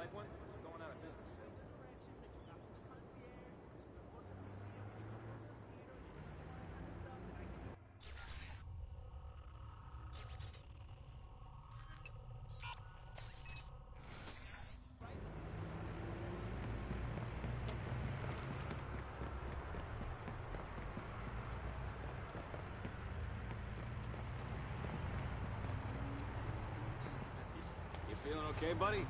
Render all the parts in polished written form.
like one? It's going out of business. You feeling okay, buddy?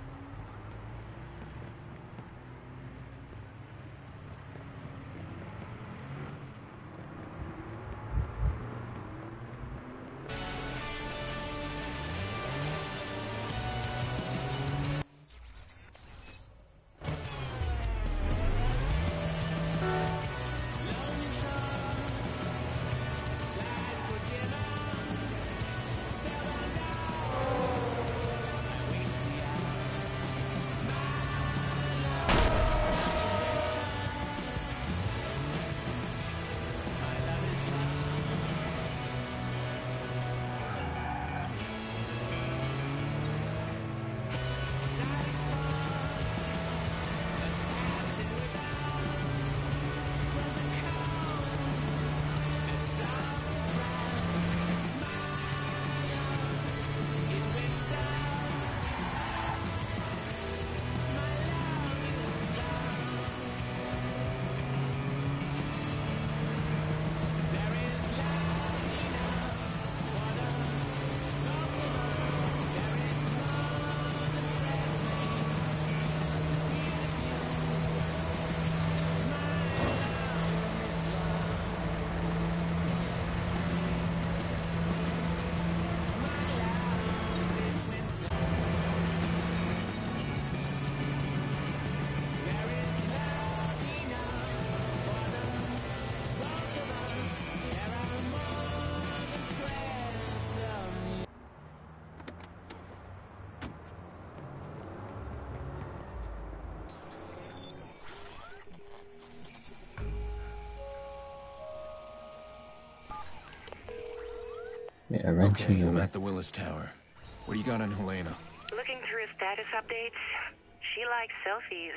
Yeah, okay, I'm at the Willis Tower. What do you got on Helena? Looking through status updates. She likes selfies.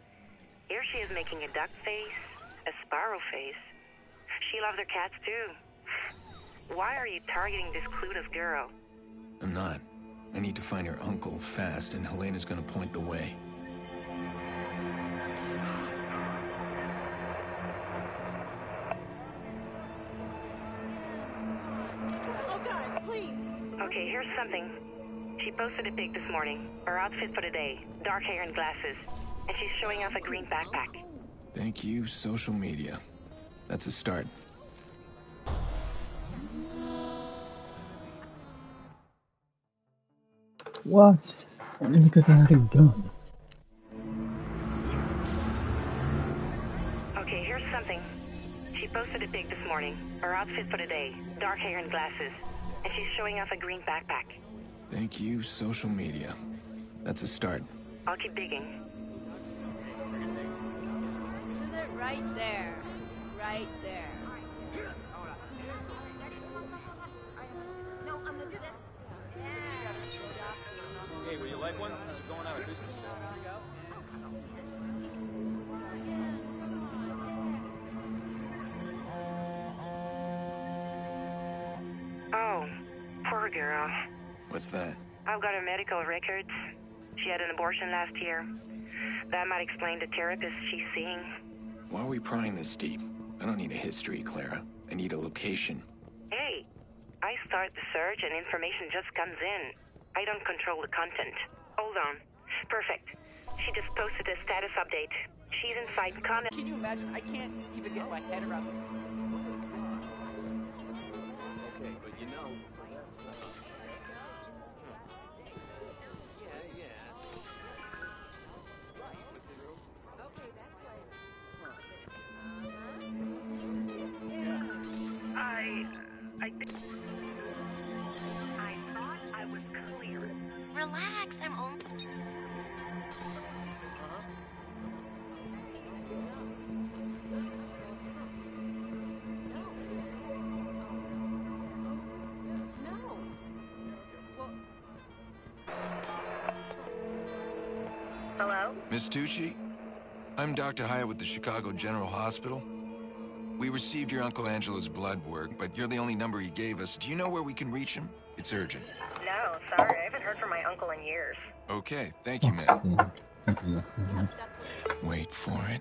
Here she is making a duck face, a sparrow face. She loves her cats too. Why are you targeting this clueless girl? I'm not. I need to find her uncle fast, and Helena's gonna point the way. Oh God, please! Okay, here's something. She posted a pic this morning. Her outfit for the day. Dark hair and glasses. And she's showing off a green backpack. Thank you, social media. That's a start. What? Ano hindi ka gun? Okay, here's something. She posted a pic this morning. Her outfit for the day. Dark hair and glasses. And she's showing off a green backpack. Thank you, social media. That's a start. I'll keep digging. Isn't it right there? Right there. Hey, would you like one? It's going out of business. Oh, poor girl. What's that? I've got her medical records. She had an abortion last year. That might explain the therapist she's seeing. Why are we prying this deep? I don't need a history, Clara. I need a location. Hey, I start the search and information just comes in. I don't control the content. Hold on. Perfect. She just posted a status update. She's inside Con. Can you imagine? I can't even get my head around this. Okay, but you know, that's, I thought I was clear. Relax, I'm on. Hello? Miss Tucci? I'm Dr. Hyatt with the Chicago General Hospital. We received your Uncle Angelo's blood work, but you're the only number he gave us. Do you know where we can reach him? It's urgent. No, sorry. I haven't heard from my uncle in years. Okay, thank you, Fuck's ma'am. sake. Wait for it.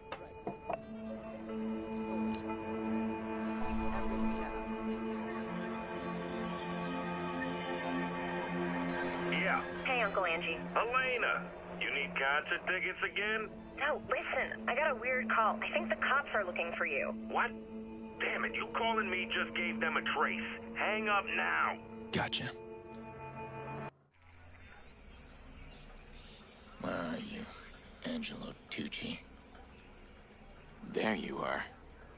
Yeah, Hey, Uncle Angie. Elena, you need concert tickets again? No, listen. I got a weird call. I think the cops are looking for you. What? Damn it, you calling me just gave them a trace. Hang up now. Gotcha. Where are you, Angelo Tucci? There you are.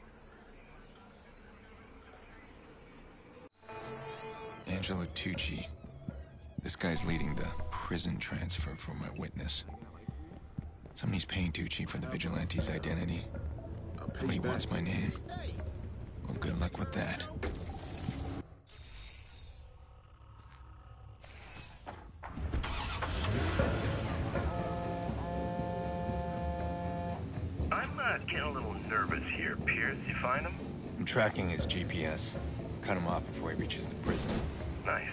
Angelo Tucci. This guy's leading the prison transfer for my witness. Somebody's paying Tucci for the vigilante's identity. Somebody wants my name. Well, good luck with that. I'm getting a little nervous here, Pierce. You find him? I'm tracking his GPS. Cut him off before he reaches the prison. Nice.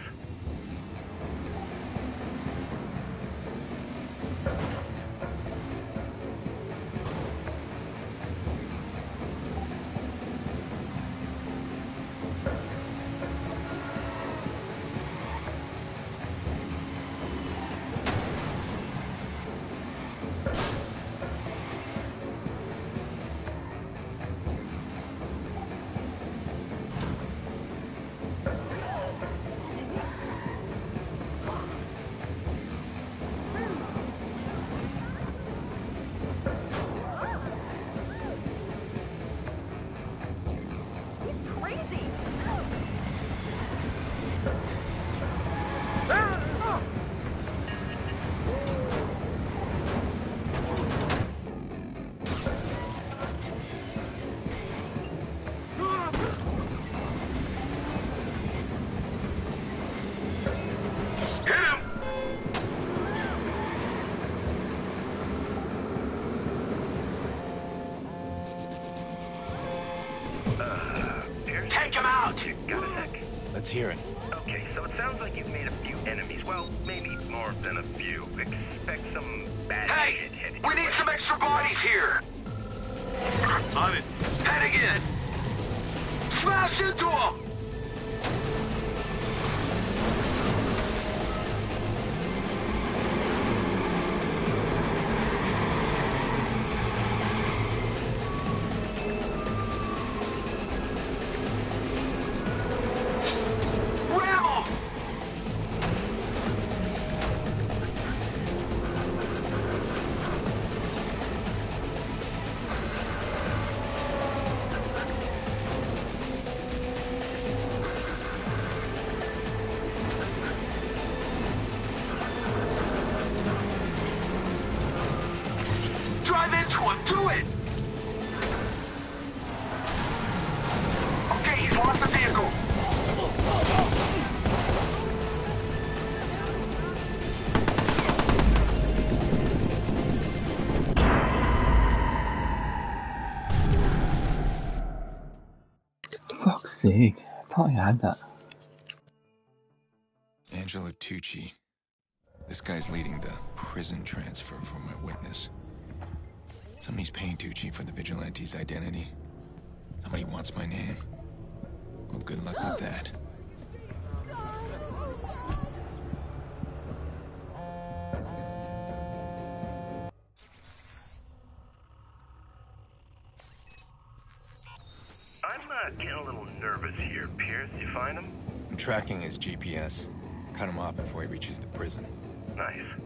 Pierce? Take him out! Got a sec? Let's hear it. Okay, so it sounds like you've made a few enemies. Well, maybe more than a few. Expect some bad Hey! shit headed We your need way. some extra bodies here! On it. Heading in! Smash into him! Ram 'em! Drive into him! Do it! Okay, he's lost the vehicle. Fuck's sake. I thought I had that. Angelo Tucci. This guy's leading the prison transfer for my witness. Somebody's paying Tucci for the vigilante's identity. Somebody wants my name. Well, good luck with that. I'm getting a little nervous here, Pierce. You find him? I'm tracking his GPS. Cut him off before he reaches the prison. Nice.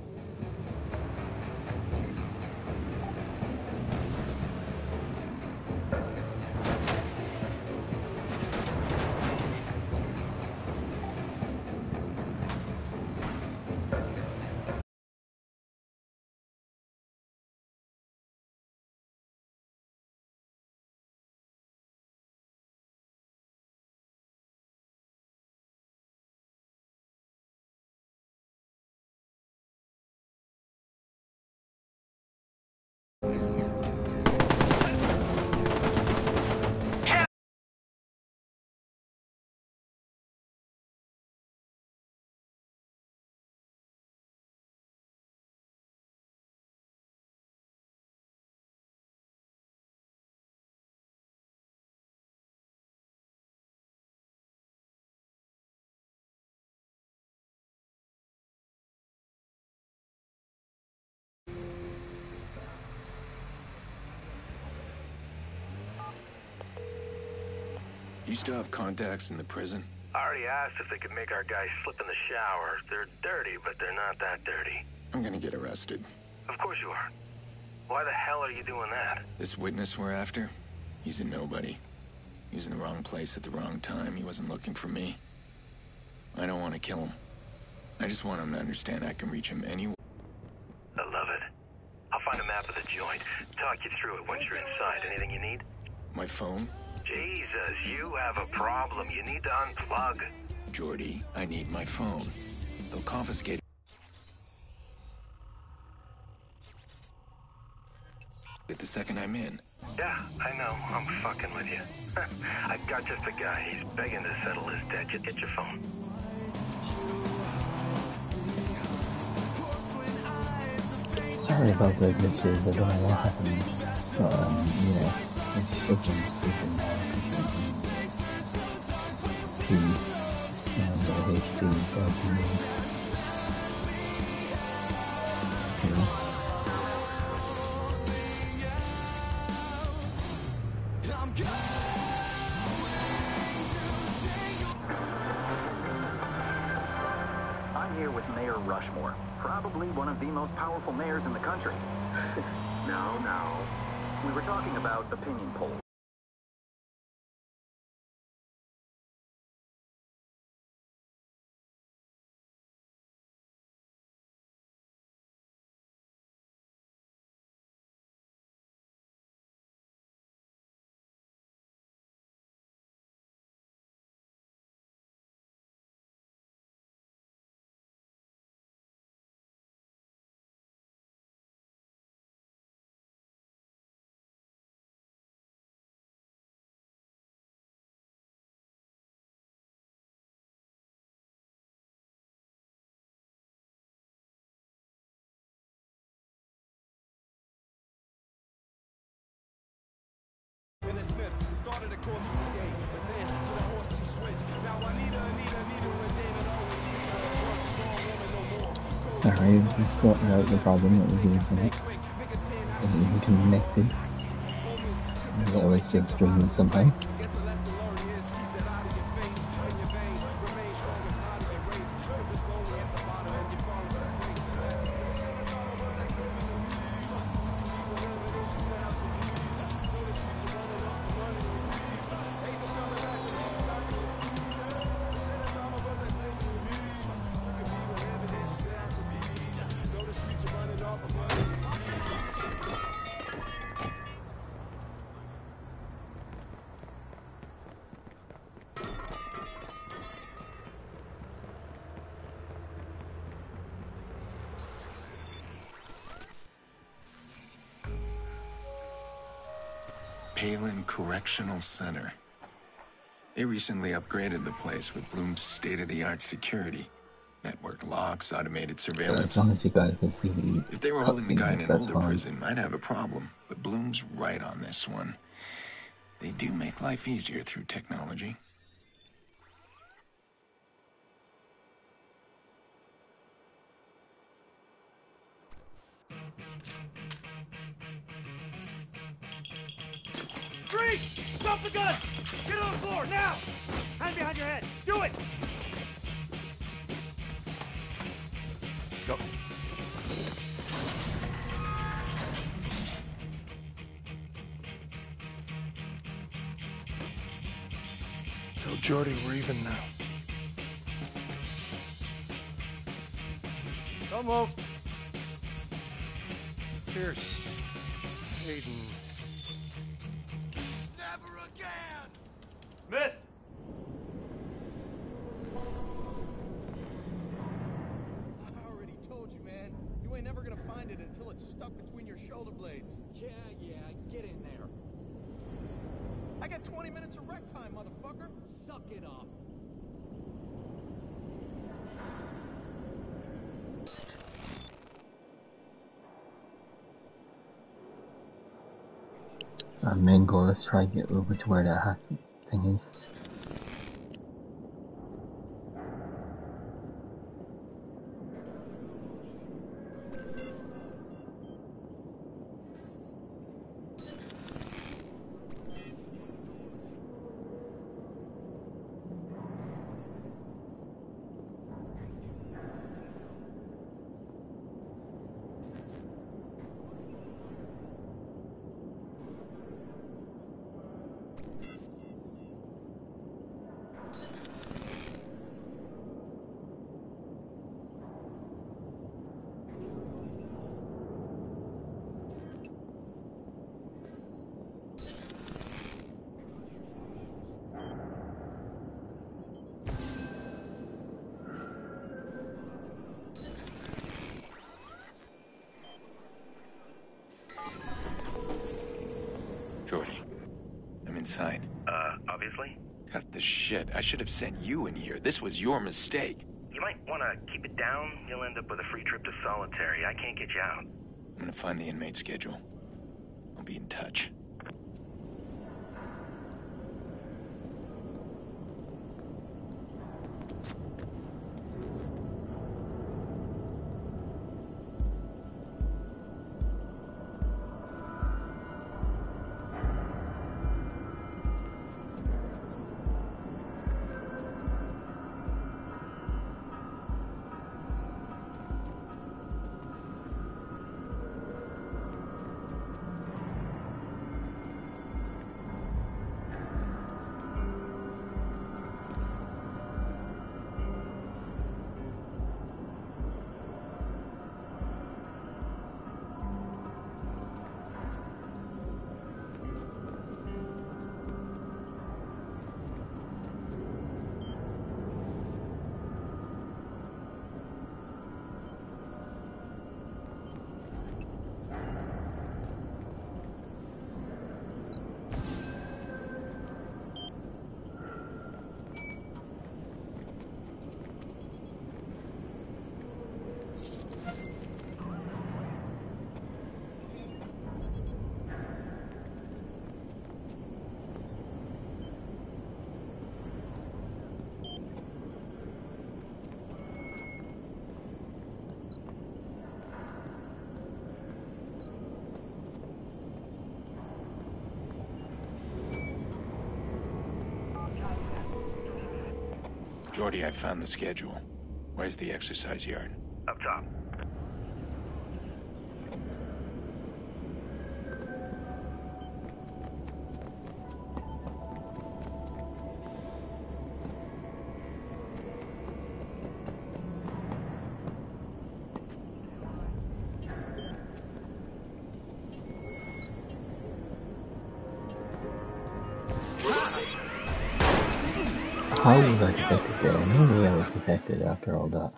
You still have contacts in the prison? I already asked if they could make our guys slip in the shower. They're dirty, but they're not that dirty. I'm gonna get arrested. Of course you are. Why the hell are you doing that? This witness we're after, he's a nobody. He was in the wrong place at the wrong time. He wasn't looking for me. I don't want to kill him. I just want him to understand I can reach him anywhere. I love it. I'll find a map of the joint. Talk you through it once you're inside. Anything you need? My phone? Jesus, you have a problem. You need to unplug. Jordy, I need my phone. They'll confiscate it the second I'm in. Yeah, I know. I'm fucking with you. I've got just a guy. He's begging to settle his debt. Just get your phone. Sorry about the glitches, I don't know what happened. But, you know, it's freaking P and HP, you know. I'm here with Mayor Rushmore, probably one of the most powerful mayors in the country. No. We were talking about opinion polls. Smith started a course with the gate, but then to the horse he switched. Now I need and David always Sorry, just sorting out the problem that was using it. Wasn't even connected. It always stayed streaming somehow. Palin Correctional Center. They recently upgraded the place with Bloom's state-of-the-art security. Network locks, automated surveillance. As long as you guys can see the If they were holding the guy in an older fine. prison, I'd have a problem. But Bloom's right on this one. They do make life easier through technology. Freeze! Stop the gun! Get on the floor, now! Hand behind your head! Do it! Go. Tell Jordy we're even now. Don't move. Pierce. Hayden. Never again! Smith! I already told you, man. You ain't never gonna find behind it until it's stuck between your shoulder blades. Yeah, get in there. I got 20 minutes of rec time, motherfucker. Suck it up. Our main goal is to try and get over to where that hack thing is. Jordy, I'm inside. Obviously? Cut the shit. I should have sent you in here. This was your mistake. You might want to keep it down. You'll end up with a free trip to solitary. I can't get you out. I'm gonna find the inmate schedule. I'll be in touch. Jordy, I found the schedule. Where's the exercise yard? Up top. How was I detected there? I knew I was detected after all that.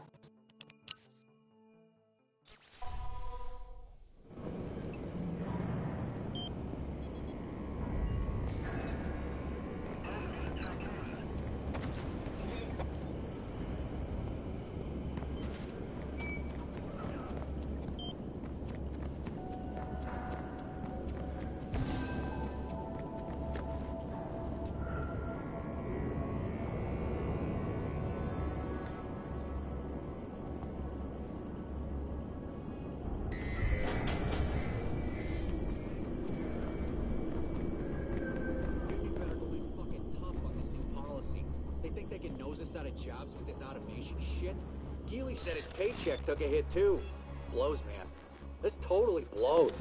Jobs with this automation shit? Geely said his paycheck took a hit too. Blows, man. This totally blows.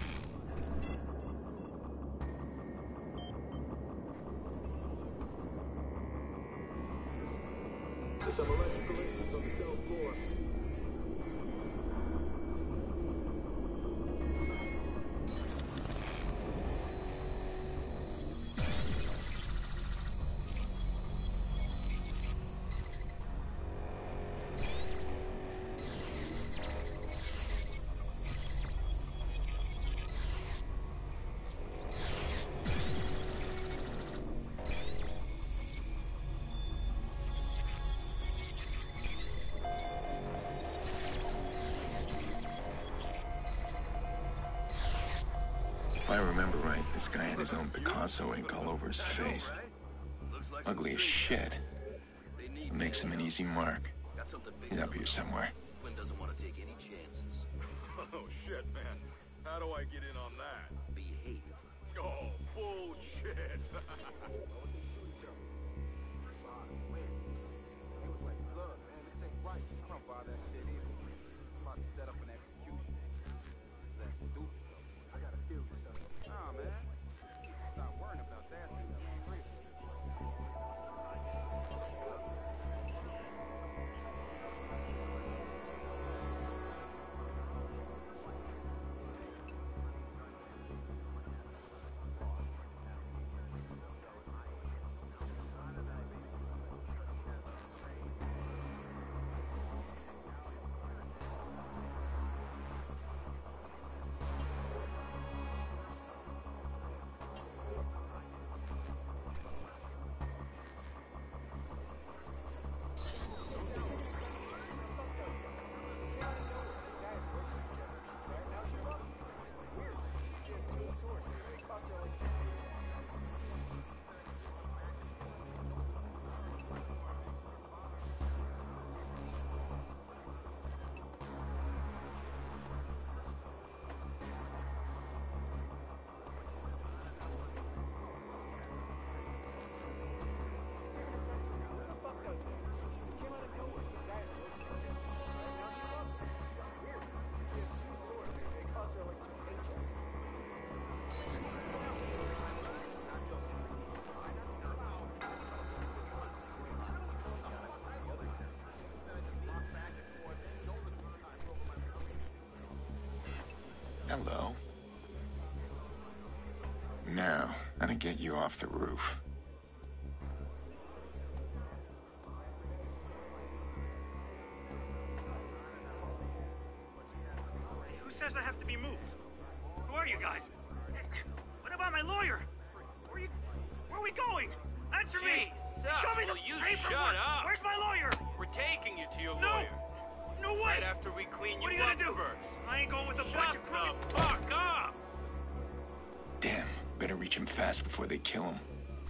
There's some electrical issues on the cell floor. If I remember right, this guy had his own Picasso ink all over his face. Ugly as shit. It makes him an easy mark. He's up here somewhere. Doesn't want to take any chances. Oh shit, man. How do I get in on that? Behave. Oh, bullshit. Hello. Now, how to get you off the roof. Who says I have to be moved? Who are you guys? What about my lawyer? Where are we going? Answer me! Show me the paperwork! Shut up! Where's my lawyer? We're taking you to your lawyer. No way! Right after we clean you up. What are you gonna do? First. I ain't going with a bunch Shut of crooked... the fuck up! Damn, better reach him fast before they kill him.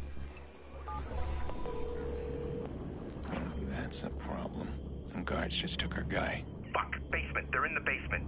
That's a problem. Some guards just took our guy. Fuck, basement. They're in the basement.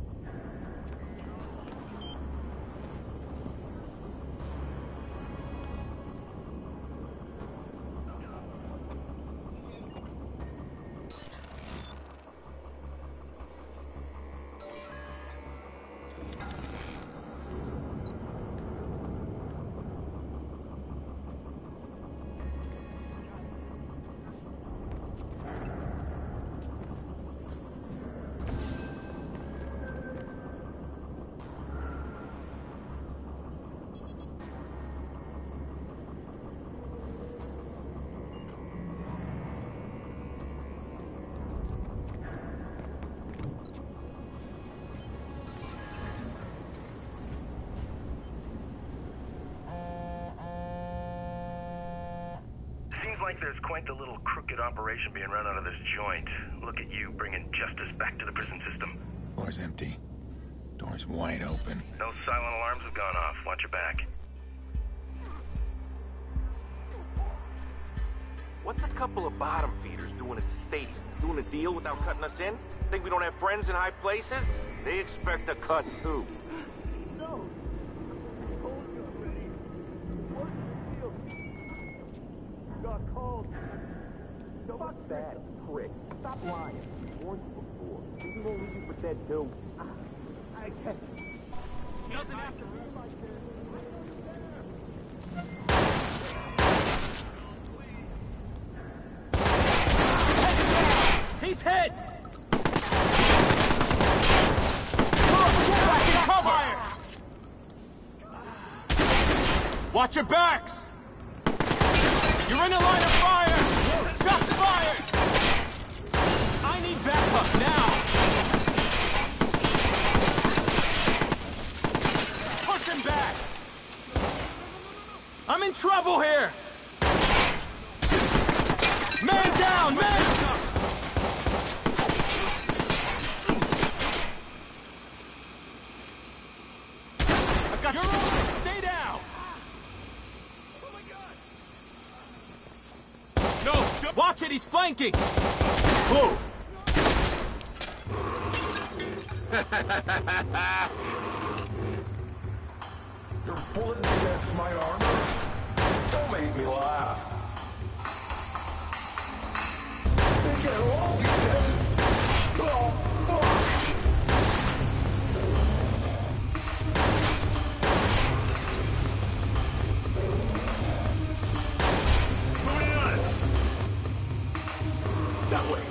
Seems like there's quite the little crooked operation being run out of this joint. Look at you, bringing justice back to the prison system. Floor's empty. Door's wide open. No silent alarms have gone off. Watch your back. What's a couple of bottom feeders doing at the stadium? Doing a deal without cutting us in? Think we don't have friends in high places? They expect a cut, too. No! I told you already. What's the deal? You got called. Fuck that, prick. Stop lying. We warned you before. We won't leave you for dead, too. I can't. He doesn't have to move like this. He's hit! Cover! Watch your backs! You're in the line of fire! Shots fired! I need backup now! Push him back! I'm in trouble here! Man down! Man down! got you. You're open. Stay down. No, watch it. He's flanking. Whoa. You're bullet against my armor? Don't make me laugh. They get all these dead. Oh, fuck! Moving on us. That way.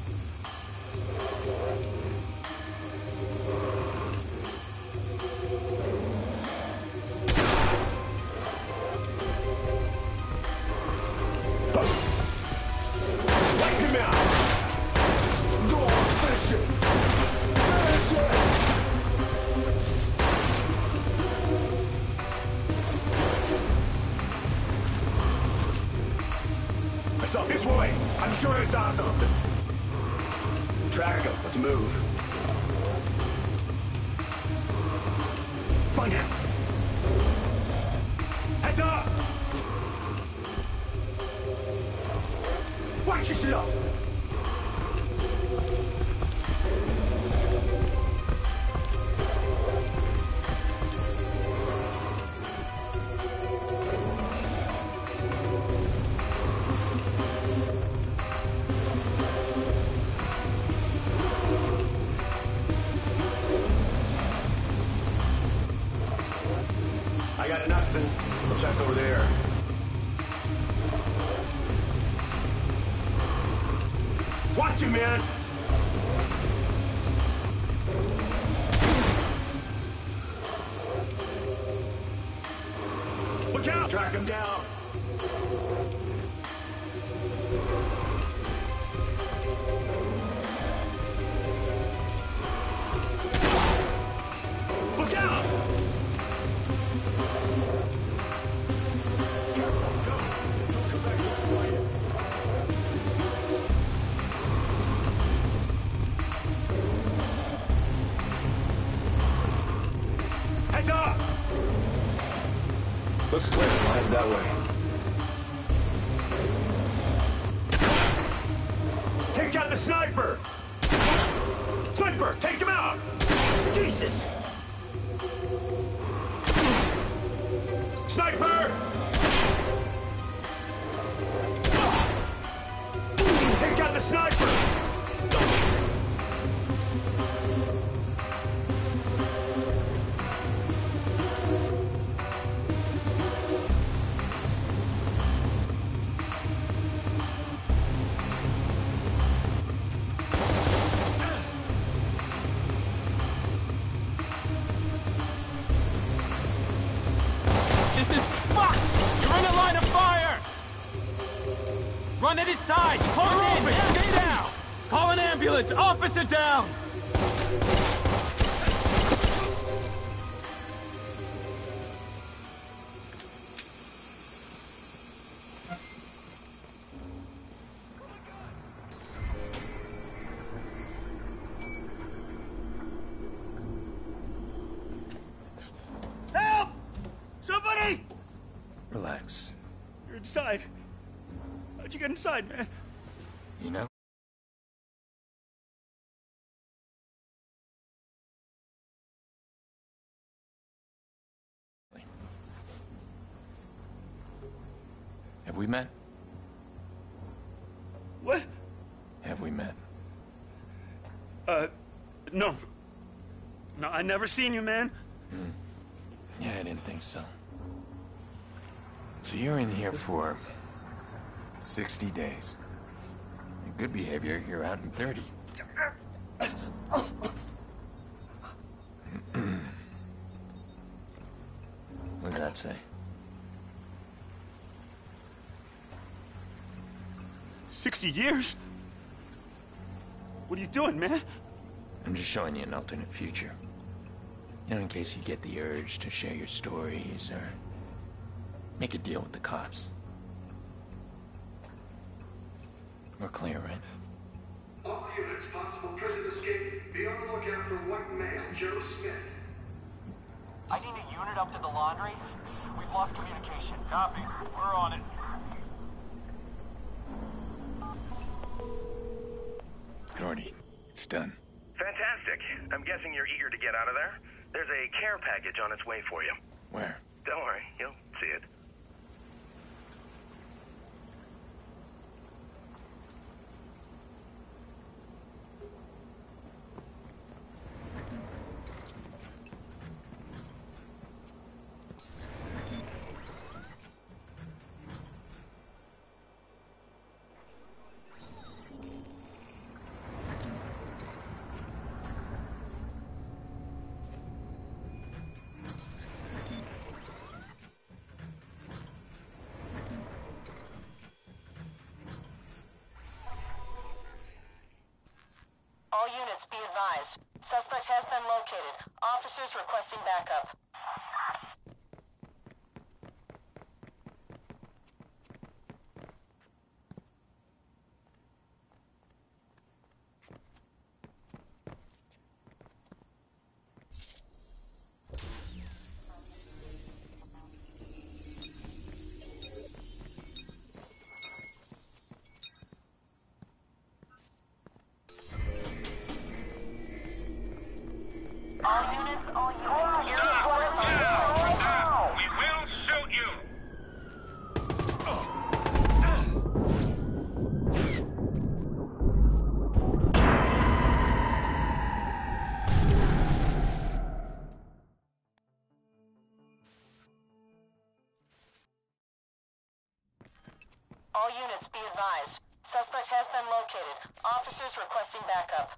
This way! I'm sure I saw something. Track him. Let's move. Find him. Heads up! Watch yourself! I got nothing. We'll check over there. Watch him, man! Look out! Track him down! Look out! Heads up! Looks clear. I'll head that way. Take out the sniper! Sniper, take him out! Jesus! Sniper! Take out the sniper! This is fucked! You're in a line of fire! Run at his side! Close in! Stay down! Call an ambulance! Officer down! Help! Somebody! Relax. You're inside. How'd you get inside, man? You know? Have we met? What? Have we met? No. No, I never seen you, man. Yeah, I didn't think so. So you're in here for 60 days. In good behavior, you're out in 30. What does that say? 60 years? What are you doing, man? I'm just showing you an alternate future. You know, in case you get the urge to share your stories or make a deal with the cops. We're clear, right? All units, possible prison escape. Be on the lookout for white male Joe Smith. I need a unit up to the laundry. We've lost communication. Copy. We're on it. Jordy, it's done. Fantastic. I'm guessing you're eager to get out of there? There's a care package on its way for you. Where? Don't worry, you'll see it. All units be advised. Suspect has been located. Officers requesting backup. All units, your squad is on the Stop! We will shoot you! All units be advised. Suspect has been located. Officers requesting backup.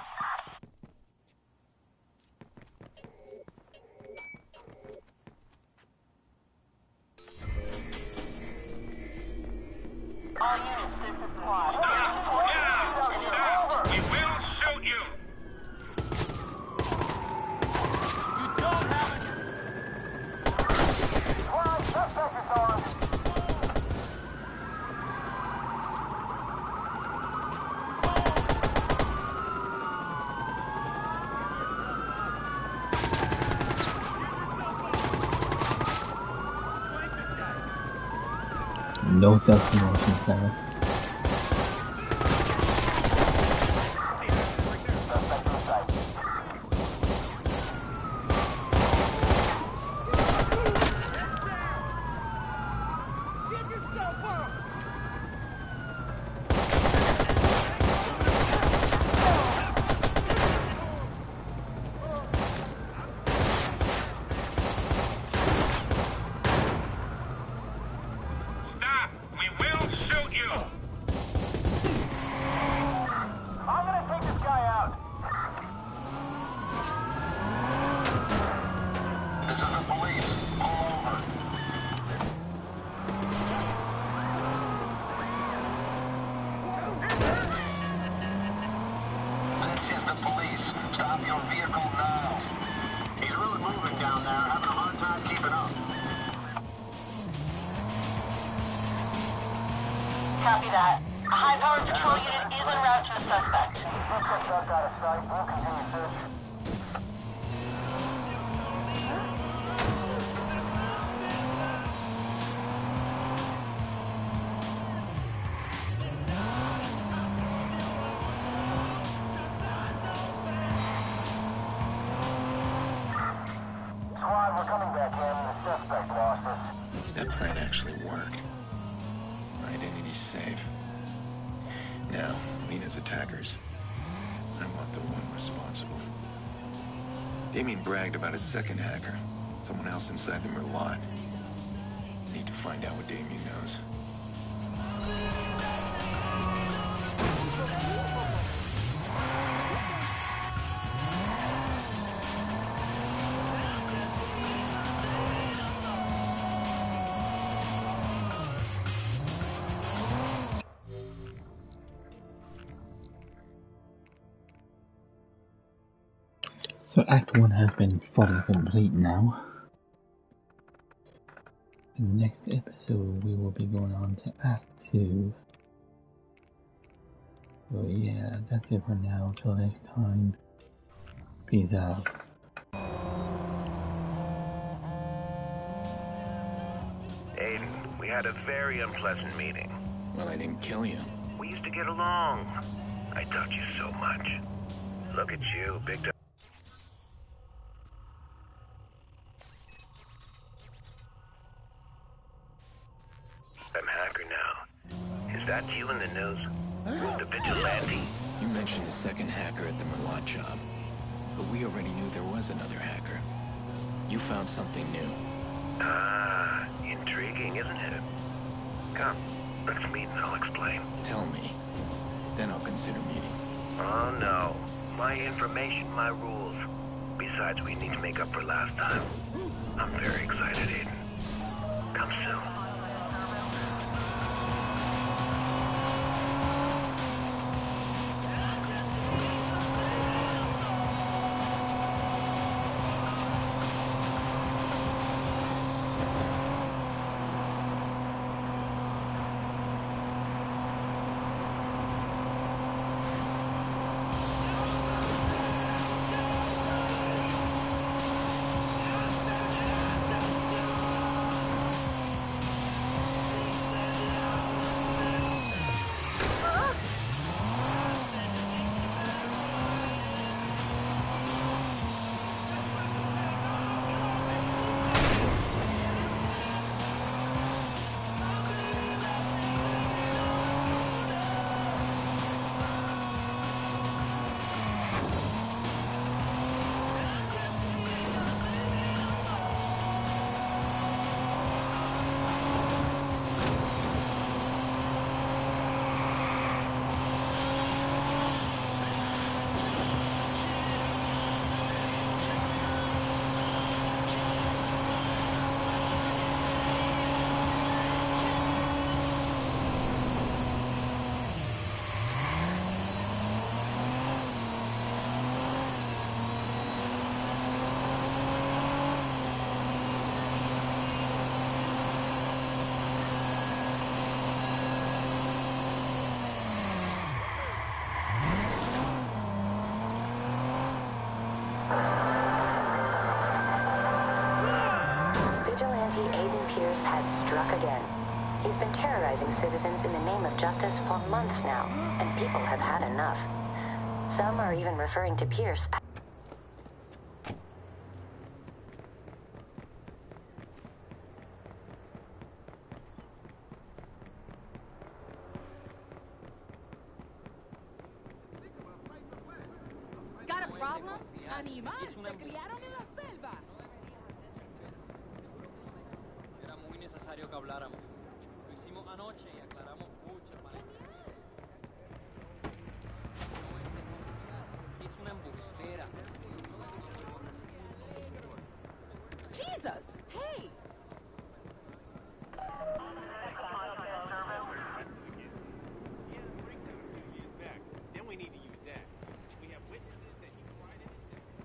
All units, this is squad. We will shoot you! You don't have it! Squad, suspect is armed. No self-promotion, Sarah. Copy that. A high-powered patrol unit is en route to the suspect. Suspect out of sight. We'll continue search. Squad, we're coming back in. The suspect lost us. That plan actually worked. Identity's safe. Now, Lena's attackers. I want the one responsible. Damien bragged about a second hacker. Someone else inside the Merlot. Need to find out what Damien knows. So Act 1 has been fully complete now. In the next episode we will be going on to Act 2. So yeah, that's it for now. Till next time. Peace out. had a very unpleasant meeting. Well, I didn't kill you. We used to get along. I taught you so much. Look at you, big time. I'm hacker now. Is that you in the news? The vigilante? You mentioned a second hacker at the Merlot job. But we already knew there was another hacker. You found something new. Ah, intriguing, isn't it? Come, let's meet and I'll explain. Tell me. Then I'll consider meeting. Oh no. My information, my rules. Besides, we need to make up for last time. I'm very excited, Aiden. Come soon. Again. He's been terrorizing citizens in the name of justice for months now, and people have had enough. Some are even referring to Pierce. Got a problem? Animal, te criaron en la selva. Era muy necesario que habláramos. Lo hicimos anoche y aclaramos muchas malentendidos. No es de confiar y es una embustera. Jesus! Hey! Then we need to use that. We have witnesses that he cried in.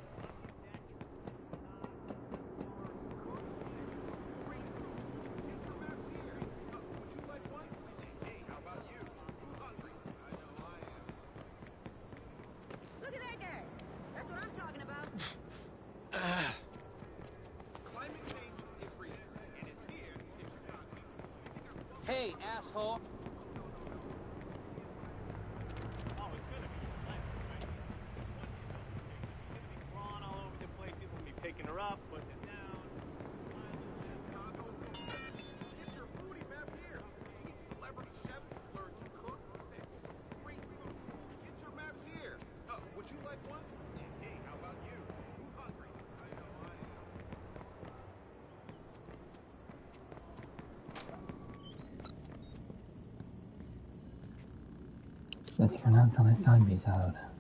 Look at that guy. That's what I'm talking about. Climate change is real, and it's here in Chicago. Hey, asshole! Oh, it's gonna be crawling all over the place. People will be picking her up, putting it down. Get your foodie map here. Celebrity chefs learn to cook, sample great food. Get your maps here. Would you like one? Hey, how about you? Who's hungry? I know I am. Let's run out on this time piece out.